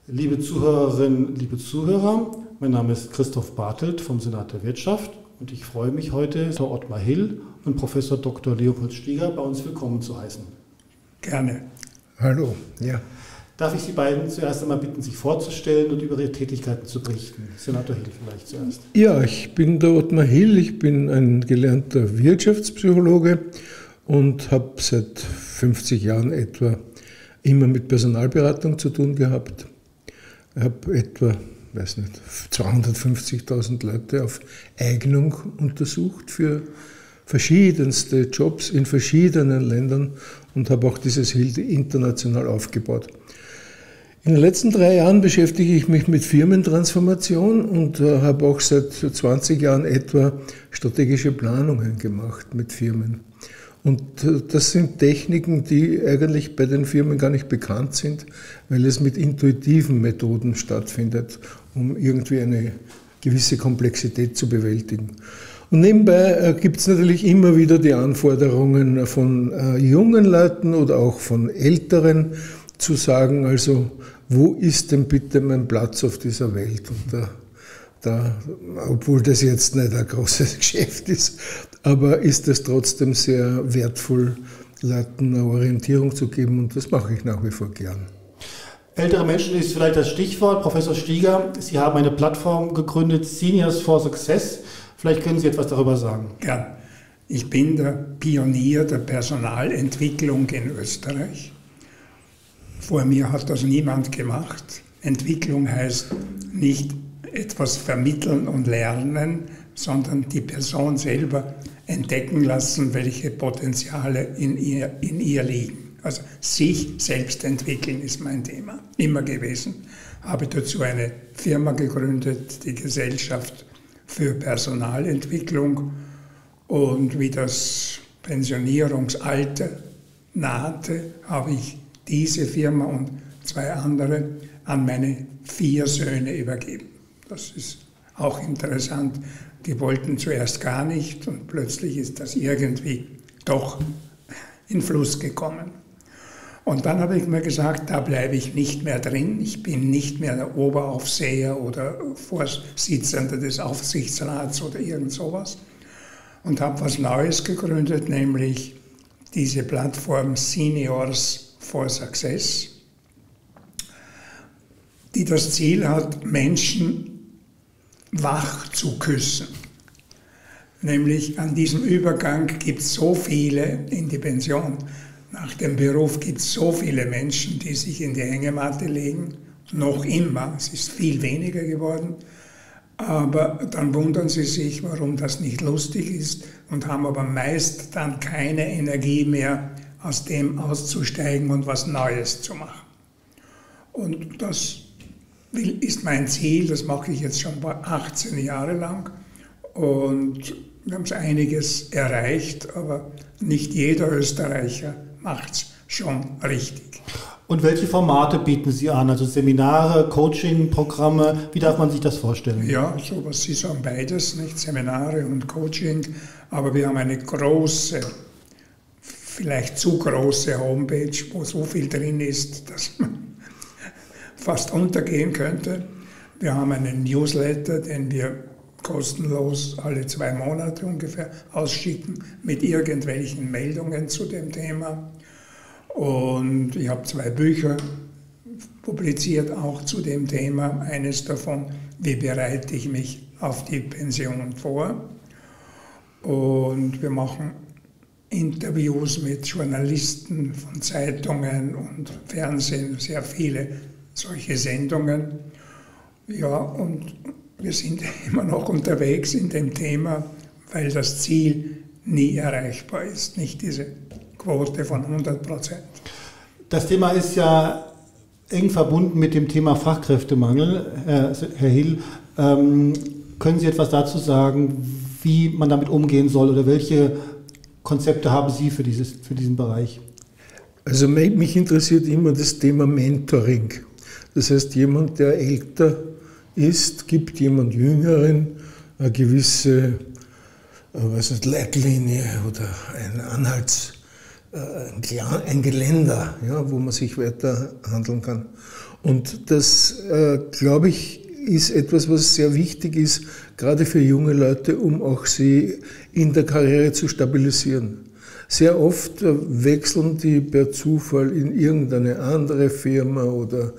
Liebe Zuhörerinnen, liebe Zuhörer, mein Name ist Christoph Bartelt vom Senat der Wirtschaft und ich freue mich heute, Dr. Ottmar Hill und Professor Dr. Leopold Stieger bei uns willkommen zu heißen. Gerne. Hallo, ja. Darf ich Sie beiden zuerst einmal bitten, sich vorzustellen und über Ihre Tätigkeiten zu berichten? Senator Hill vielleicht zuerst. Ja, ich bin der Ottmar Hill, ich bin ein gelernter Wirtschaftspsychologe und habe seit 50 Jahren etwa immer mit Personalberatung zu tun gehabt. Ich habe etwa, 250.000 Leute auf Eignung untersucht für verschiedenste Jobs in verschiedenen Ländern und habe auch dieses Hill international aufgebaut. In den letzten 3 Jahren beschäftige ich mich mit Firmentransformation und habe auch seit 20 Jahren etwa strategische Planungen gemacht mit Firmen. Und das sind Techniken, die eigentlich bei den Firmen gar nicht bekannt sind, weil es mit intuitiven Methoden stattfindet, um irgendwie eine gewisse Komplexität zu bewältigen. Und nebenbei gibt es natürlich immer wieder die Anforderungen von jungen Leuten oder auch von Älteren zu sagen, also wo ist denn bitte mein Platz auf dieser Welt? Und obwohl das jetzt nicht ein großes Geschäft ist, aber ist es trotzdem sehr wertvoll, Leuten eine Orientierung zu geben und das mache ich nach wie vor gern. Ältere Menschen ist vielleicht das Stichwort. Professor Stieger, Sie haben eine Plattform gegründet, Seniors for Success. Vielleicht können Sie etwas darüber sagen. Gern. Ich bin der Pionier der Personalentwicklung in Österreich. Vor mir hat das niemand gemacht. Entwicklung heißt nicht etwas vermitteln und lernen, sondern die Person selber entdecken lassen, welche Potenziale in ihr liegen. Also sich selbst entwickeln ist mein Thema, immer gewesen. Habe dazu eine Firma gegründet, die Gesellschaft für Personalentwicklung. Und wie das Pensionierungsalter nahte, habe ich diese Firma und 2 andere an meine 4 Söhne übergeben. Das ist auch interessant. Die wollten zuerst gar nicht und plötzlich ist das irgendwie doch in Fluss gekommen. Und dann habe ich mir gesagt, da bleibe ich nicht mehr drin. Ich bin nicht mehr der Oberaufseher oder Vorsitzender des Aufsichtsrats oder irgend sowas. Und habe was Neues gegründet, nämlich diese Plattform Seniors for Success, die das Ziel hat, Menschen wach zu küssen. Nämlich an diesem Übergang gibt es so viele in die Pension. Nach dem Beruf gibt es so viele Menschen, die sich in die Hängematte legen. Noch immer, es ist viel weniger geworden. Aber dann wundern sie sich, warum das nicht lustig ist und haben aber meist dann keine Energie mehr, aus dem auszusteigen und was Neues zu machen. Und das ist mein Ziel, das mache ich jetzt schon 18 Jahre lang und wir haben einiges erreicht, aber nicht jeder Österreicher macht es schon richtig. Und welche Formate bieten Sie an? Also Seminare, Coaching, Programme, wie darf man sich das vorstellen? Ja, sowas ist auch beides, nicht Seminare und Coaching, aber wir haben eine große, vielleicht zu große Homepage, wo so viel drin ist, dass man fast untergehen könnte. Wir haben einen Newsletter, den wir kostenlos alle 2 Monate ungefähr ausschicken mit irgendwelchen Meldungen zu dem Thema. Und ich habe 2 Bücher publiziert, auch zu dem Thema. Eines davon, wie bereite ich mich auf die Pension vor. Und wir machen Interviews mit Journalisten von Zeitungen und Fernsehen, sehr viele solche Sendungen. Ja, und wir sind immer noch unterwegs in dem Thema, weil das Ziel nie erreichbar ist, nicht diese Quote von 100%. Das Thema ist ja eng verbunden mit dem Thema Fachkräftemangel. Herr Hill, können Sie etwas dazu sagen, wie man damit umgehen soll oder welche Konzepte haben Sie für diesen Bereich? Also mich interessiert immer das Thema Mentoring. Das heißt, jemand, der älter ist, gibt jemand Jüngeren eine gewisse Leitlinie oder einen Anhaltspunkt, ein Geländer, ja, wo man sich weiter handeln kann. Und das, glaube ich, ist etwas, was sehr wichtig ist, gerade für junge Leute, um auch sie in der Karriere zu stabilisieren. Sehr oft wechseln die per Zufall in irgendeine andere Firma oder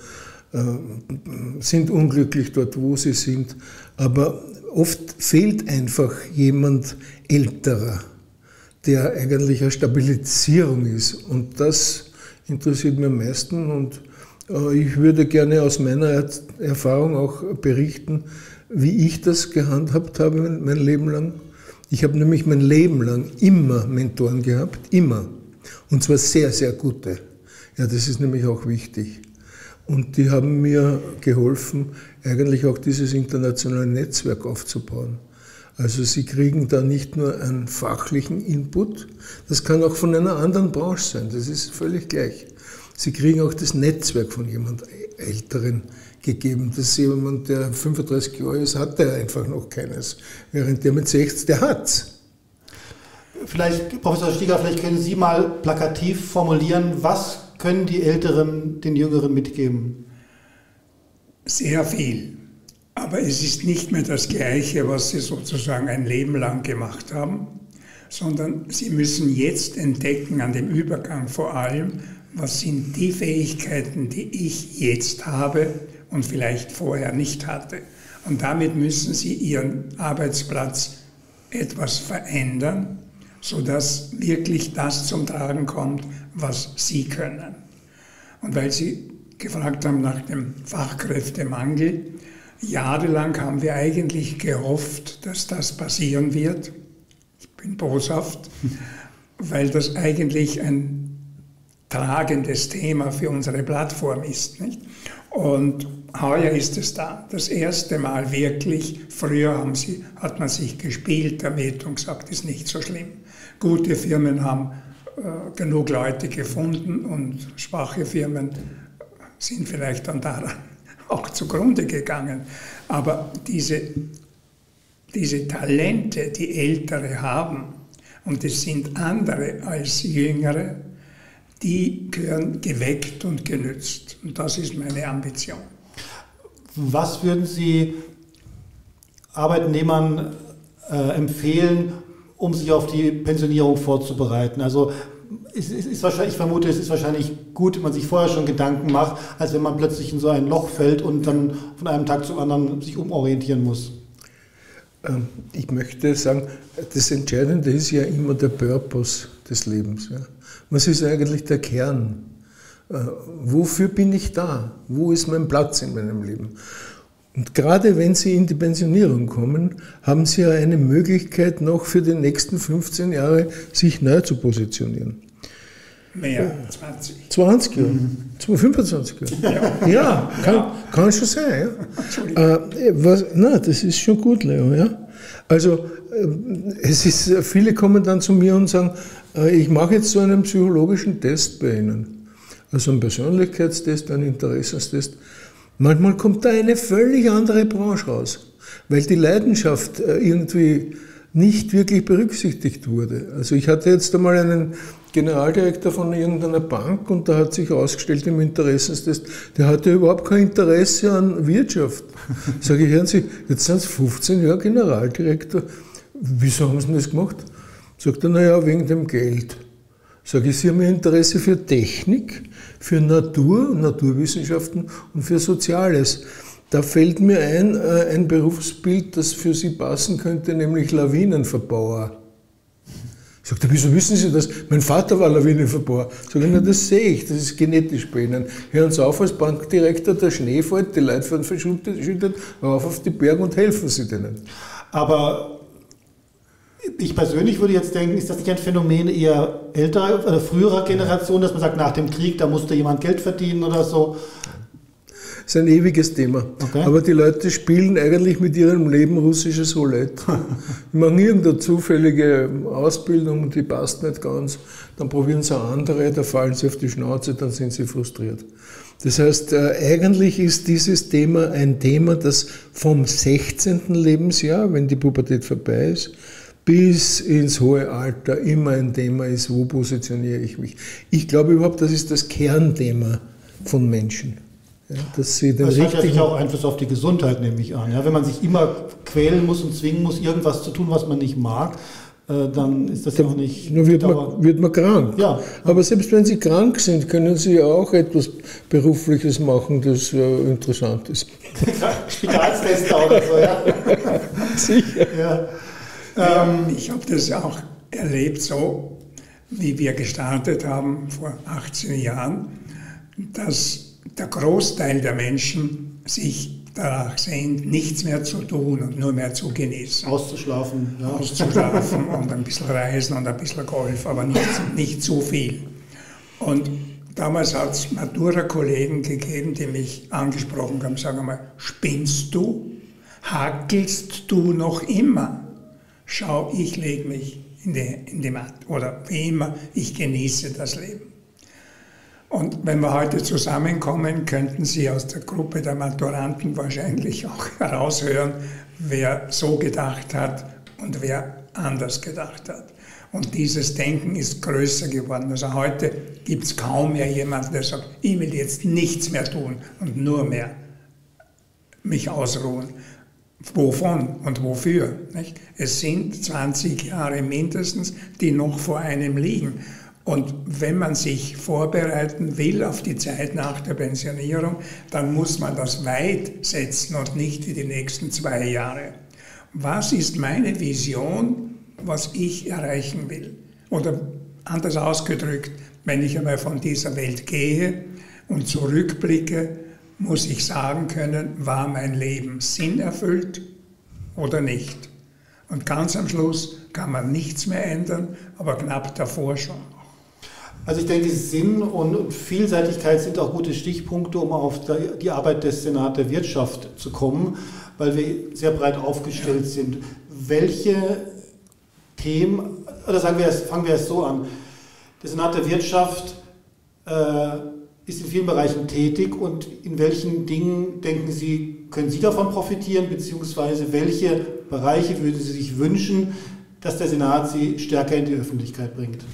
sind unglücklich dort, wo sie sind. Aber oft fehlt einfach jemand Älterer, der eigentlich eine Stabilisierung ist. Und das interessiert mich am meisten. Und ich würde gerne aus meiner Erfahrung auch berichten, wie ich das gehandhabt habe mein Leben lang. Ich habe nämlich mein Leben lang immer Mentoren gehabt, immer. Und zwar sehr, sehr gute. Ja, das ist nämlich auch wichtig. Und die haben mir geholfen, eigentlich auch dieses internationale Netzwerk aufzubauen. Also sie kriegen da nicht nur einen fachlichen Input, das kann auch von einer anderen Branche sein, das ist völlig gleich. Sie kriegen auch das Netzwerk von jemand Älteren gegeben. Das ist jemand, der 35 Jahre ist, hat der einfach noch keines. Während der mit 60, der hat's. Vielleicht, Professor Stieger, vielleicht können Sie mal plakativ formulieren, was können die Älteren den Jüngeren mitgeben? Sehr viel. Aber es ist nicht mehr das Gleiche, was sie sozusagen ein Leben lang gemacht haben, sondern sie müssen jetzt entdecken, an dem Übergang vor allem, was sind die Fähigkeiten, die ich jetzt habe und vielleicht vorher nicht hatte. Und damit müssen sie ihren Arbeitsplatz etwas verändern, sodass wirklich das zum Tragen kommt, was sie können. Und weil Sie gefragt haben nach dem Fachkräftemangel, jahrelang haben wir eigentlich gehofft, dass das passieren wird. Ich bin boshaft, weil das eigentlich ein tragendes Thema für unsere Plattform ist, nicht? Und heuer ist es da. Das erste Mal wirklich. Früher hat man sich gespielt damit und gesagt, ist nicht so schlimm. Gute Firmen haben genug Leute gefunden und schwache Firmen sind vielleicht dann daran auch zugrunde gegangen. Aber diese Talente, die Ältere haben, und es sind andere als Jüngere, die gehören geweckt und genützt. Und das ist meine Ambition. Was würden Sie Arbeitnehmern empfehlen, um sich auf die Pensionierung vorzubereiten? Also ich vermute, es ist wahrscheinlich gut, wenn man sich vorher schon Gedanken macht, als wenn man plötzlich in so ein Loch fällt und dann von einem Tag zum anderen sich umorientieren muss. Ich möchte sagen, das Entscheidende ist ja immer der Purpose des Lebens. Ja. Was ist eigentlich der Kern? Wofür bin ich da? Wo ist mein Platz in meinem Leben? Und gerade wenn Sie in die Pensionierung kommen, haben Sie ja eine Möglichkeit, noch für die nächsten 15 Jahre sich neu zu positionieren. Mehr, 20. 20 Jahre, 25 Jahre. Ja, kann schon sein. Ja. Das ist schon gut, Leo. Ja? Also viele kommen dann zu mir und sagen, ich mache jetzt so einen psychologischen Test bei Ihnen. Also einen Persönlichkeitstest, einen Interessenstest. Manchmal kommt da eine völlig andere Branche raus, weil die Leidenschaft irgendwie nicht wirklich berücksichtigt wurde. Also ich hatte jetzt einmal einen Generaldirektor von irgendeiner Bank und da hat sich herausgestellt im Interessenstest, der hatte überhaupt kein Interesse an Wirtschaft. Sage ich, hören Sie, jetzt sind Sie 15 Jahre Generaldirektor, wieso haben Sie denn das gemacht? Sagt er, naja, wegen dem Geld. Sage ich, Sie haben ein Interesse für Technik, für Natur, Naturwissenschaften und für Soziales. Da fällt mir ein Berufsbild, das für Sie passen könnte, nämlich Lawinenverbauer. Sagt er, wieso wissen Sie das? Mein Vater war Lawinenverbauer. Sag ich, na, das sehe ich, das ist genetisch bei Ihnen. Hören Sie auf als Bankdirektor, der Schnee fällt, die Leute werden verschüttet, rauf auf die Berge und helfen Sie denen. Aber ich persönlich würde jetzt denken, ist das nicht ein Phänomen eher älterer oder früherer Generation, dass man sagt, nach dem Krieg, da musste jemand Geld verdienen oder so? Das ist ein ewiges Thema. Okay. Aber die Leute spielen eigentlich mit ihrem Leben russisches Roulette. Die machen irgendeine zufällige Ausbildung und die passt nicht ganz. Dann probieren sie eine andere, da fallen sie auf die Schnauze, dann sind sie frustriert. Das heißt, eigentlich ist dieses Thema ein Thema, das vom 16. Lebensjahr, wenn die Pubertät vorbei ist, bis ins hohe Alter immer ein Thema ist, wo positioniere ich mich. Ich glaube überhaupt, das ist das Kernthema von Menschen. Ja, dass sie den das hat ja richtigen sicher auch Einfluss auf die Gesundheit, nehme ich an. Ja, wenn man sich immer quälen muss und zwingen muss, irgendwas zu tun, was man nicht mag, dann ist das ja auch nicht... Nur wird man krank. Ja. Aber selbst wenn Sie krank sind, können Sie auch etwas Berufliches machen, das interessant ist. Spitalstester oder so, ja. Sicher. Ja. Ich habe das auch erlebt, so wie wir gestartet haben vor 18 Jahren, dass der Großteil der Menschen sich danach sehnt, nichts mehr zu tun und nur mehr zu genießen. Auszuschlafen. Ja. Auszuschlafen und ein bisschen reisen und ein bisschen Golf, aber nicht zu viel. Und damals hat es Matura-Kollegen gegeben, die mich angesprochen haben, sagen mal, spinnst du? Hackelst du noch immer? Schau, ich lege mich in die Matte oder wie immer, ich genieße das Leben. Und wenn wir heute zusammenkommen, könnten Sie aus der Gruppe der Maturanten wahrscheinlich auch heraushören, wer so gedacht hat und wer anders gedacht hat. Und dieses Denken ist größer geworden. Also heute gibt es kaum mehr jemanden, der sagt, ich will jetzt nichts mehr tun und nur mehr mich ausruhen. Wovon und wofür? Nicht? Es sind 20 Jahre mindestens, die noch vor einem liegen. Und wenn man sich vorbereiten will auf die Zeit nach der Pensionierung, dann muss man das weit setzen und nicht wie die nächsten 2 Jahre. Was ist meine Vision, was ich erreichen will? Oder anders ausgedrückt, wenn ich einmal von dieser Welt gehe und zurückblicke, muss ich sagen können, war mein Leben sinnerfüllt oder nicht? Und ganz am Schluss kann man nichts mehr ändern, aber knapp davor schon. Also ich denke, Sinn und Vielseitigkeit sind auch gute Stichpunkte, um auf die Arbeit des Senats der Wirtschaft zu kommen, weil wir sehr breit aufgestellt sind. Welche Themen, oder fangen wir es so an, der Senat der Wirtschaft ist in vielen Bereichen tätig und in welchen Dingen, denken Sie, können Sie davon profitieren, beziehungsweise welche Bereiche würden Sie sich wünschen, dass der Senat sie stärker in die Öffentlichkeit bringt?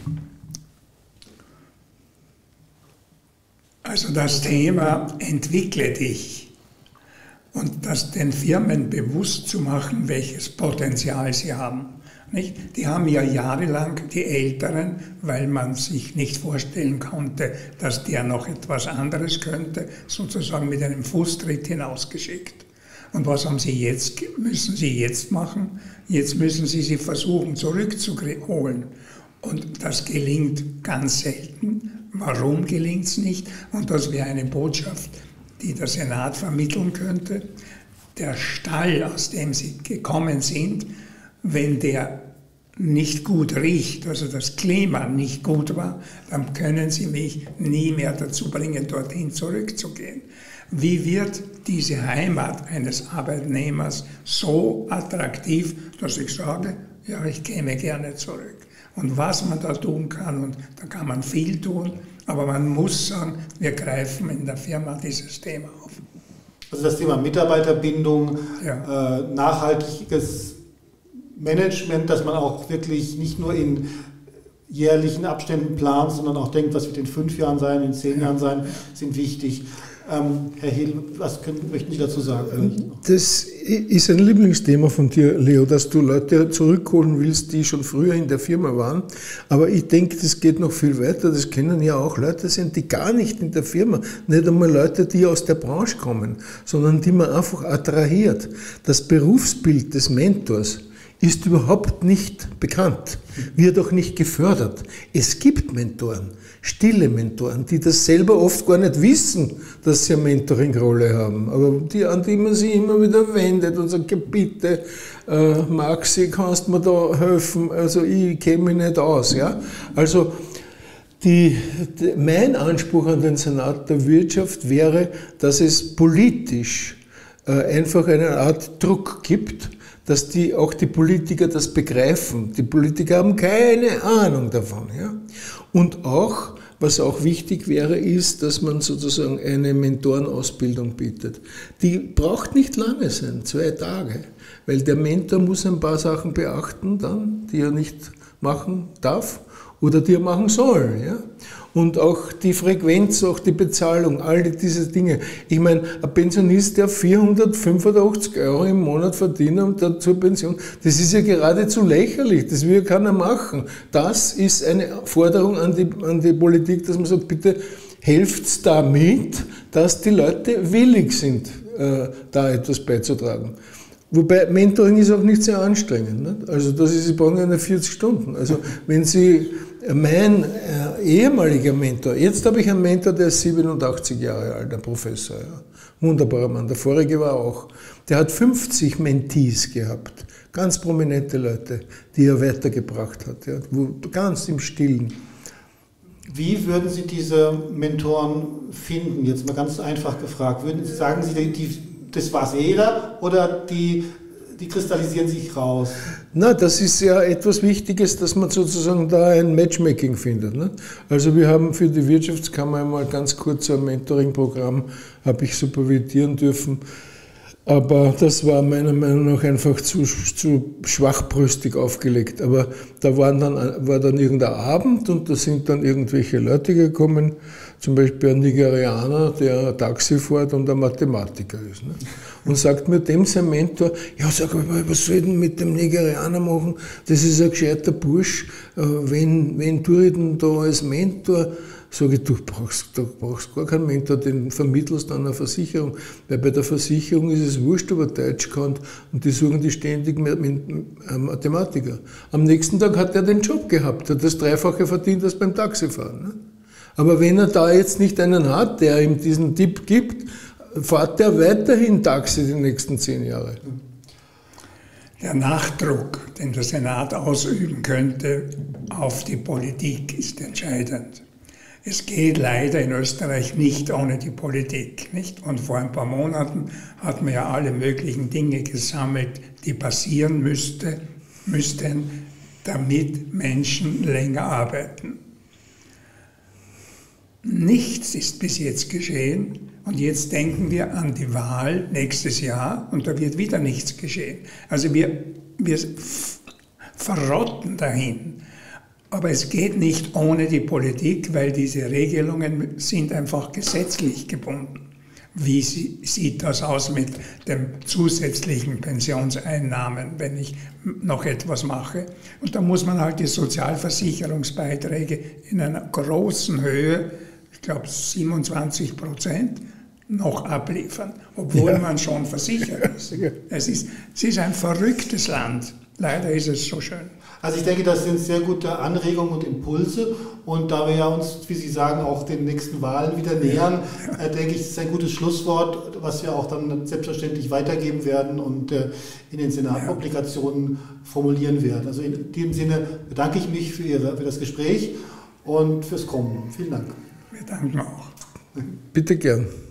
Also das Thema entwickle dich und das den Firmen bewusst zu machen, welches Potenzial sie haben. Nicht? Die haben ja jahrelang, die Älteren, weil man sich nicht vorstellen konnte, dass der noch etwas anderes könnte, sozusagen mit einem Fußtritt hinausgeschickt. Und was haben sie jetzt, müssen sie jetzt machen? Jetzt müssen sie versuchen zurückzuholen. Und das gelingt ganz selten. Warum gelingt es nicht? Und das wäre eine Botschaft, die der Senat vermitteln könnte. Der Stall, aus dem sie gekommen sind, wenn der nicht gut riecht, also das Klima nicht gut war, dann können sie mich nie mehr dazu bringen, dorthin zurückzugehen. Wie wird diese Heimat eines Arbeitnehmers so attraktiv, dass ich sage, ja, ich käme gerne zurück. Und was man da tun kann, und da kann man viel tun, aber man muss sagen, wir greifen in der Firma dieses Thema auf. Also das Thema Mitarbeiterbindung, ja. Nachhaltiges Management, dass man auch wirklich nicht nur in jährlichen Abständen plant, sondern auch denkt, was wird in 5 Jahren sein, in 10 Jahren sein, sind wichtig. Herr Hill, was möchten Sie dazu sagen? Das ist ein Lieblingsthema von dir, Leo, dass du Leute zurückholen willst, die schon früher in der Firma waren. Aber ich denke, das geht noch viel weiter. Das können ja auch Leute sein, die gar nicht in der Firma, nicht einmal Leute, die aus der Branche kommen, sondern die man einfach attrahiert. Das Berufsbild des Mentors ist überhaupt nicht bekannt, wird auch nicht gefördert. Es gibt Mentoren, stille Mentoren, die das selber oft gar nicht wissen, dass sie eine Mentoring-Rolle haben, aber an die man sich immer wieder wendet und sagt, bitte, Maxi, kannst du mir da helfen? Also ich kenne mich nicht aus. Ja? Also mein Anspruch an den Senat der Wirtschaft wäre, dass es politisch einfach eine Art Druck gibt, dass auch die Politiker das begreifen. Die Politiker haben keine Ahnung davon. Ja? Und auch, Was auch wichtig wäre, ist, dass man sozusagen eine Mentorenausbildung bietet. Die braucht nicht lange sein, 2 Tage, weil der Mentor muss ein paar Sachen beachten dann, die er nicht machen darf oder die er machen soll. Ja? Und auch die Frequenz, auch die Bezahlung, all diese Dinge. Ich meine, ein Pensionist, der 485 € im Monat verdient und dann zur Pension, das ist ja geradezu lächerlich, das will ja keiner machen. Das ist eine Forderung an die Politik, dass man sagt, bitte helft damit, dass die Leute willig sind, da etwas beizutragen. Wobei Mentoring ist auch nicht sehr anstrengend. Nicht? Also Sie brauchen ja nicht 40 Stunden. Also wenn Sie, mein ehemaliger Mentor, jetzt habe ich einen Mentor, der ist 87 Jahre alt, ein Professor. Ja. Wunderbarer Mann, der vorige war auch. Der hat 50 Mentees gehabt, ganz prominente Leute, die er weitergebracht hat, ja, ganz im Stillen. Wie würden Sie diese Mentoren finden? Jetzt mal ganz einfach gefragt. Sagen Sie, das war's jeder oder die kristallisieren sich raus? Na, das ist ja etwas Wichtiges, dass man sozusagen da ein Matchmaking findet. Ne? Also wir haben für die Wirtschaftskammer einmal ganz kurz ein Mentoring-Programm, habe ich supervidieren dürfen. Aber das war meiner Meinung nach einfach zu schwachbrüstig aufgelegt. Aber da war dann irgendein Abend und da sind dann irgendwelche Leute gekommen, zum Beispiel ein Nigerianer, der Taxi fährt und ein Mathematiker ist. Ne? Und sagt mir dem sein Mentor, ja, sag mal, was soll ich denn mit dem Nigerianer machen? Das ist ein gescheiter Bursch. Wen tue ich denn da als Mentor? Sage ich, du brauchst gar keinen Mentor, den vermittelst du an einer Versicherung. Weil bei der Versicherung ist es wurscht, ob er Deutsch kann und die suchen die ständig mit Mathematiker. Am nächsten Tag hat er den Job gehabt, hat das Dreifache verdient als beim Taxifahren. Ne? Aber wenn er da jetzt nicht einen hat, der ihm diesen Tipp gibt, fährt er weiterhin Taxi die nächsten 10 Jahre. Der Nachdruck, den der Senat ausüben könnte auf die Politik, ist entscheidend. Es geht leider in Österreich nicht ohne die Politik. Nicht? Und vor ein paar Monaten hat man ja alle möglichen Dinge gesammelt, die passieren müssten, damit Menschen länger arbeiten. Nichts ist bis jetzt geschehen und jetzt denken wir an die Wahl nächstes Jahr und da wird wieder nichts geschehen. Also wir verrotten dahin. Aber es geht nicht ohne die Politik, weil diese Regelungen sind einfach gesetzlich gebunden. Wie sieht das aus mit den zusätzlichen Pensionseinnahmen, wenn ich noch etwas mache? Und da muss man halt die Sozialversicherungsbeiträge in einer großen Höhe, ich glaube 27%, noch abliefern, obwohl man schon versichert ist. Es ist ein verrücktes Land. Leider ist es so schön. Also ich denke, das sind sehr gute Anregungen und Impulse und da wir ja uns, wie Sie sagen, auch den nächsten Wahlen wieder nähern, denke ich, ist ein gutes Schlusswort, was wir auch dann selbstverständlich weitergeben werden und in den Senatpublikationen formulieren werden. Also in diesem Sinne bedanke ich mich für das Gespräch und fürs Kommen. Vielen Dank. Wir danken auch. Bitte gern.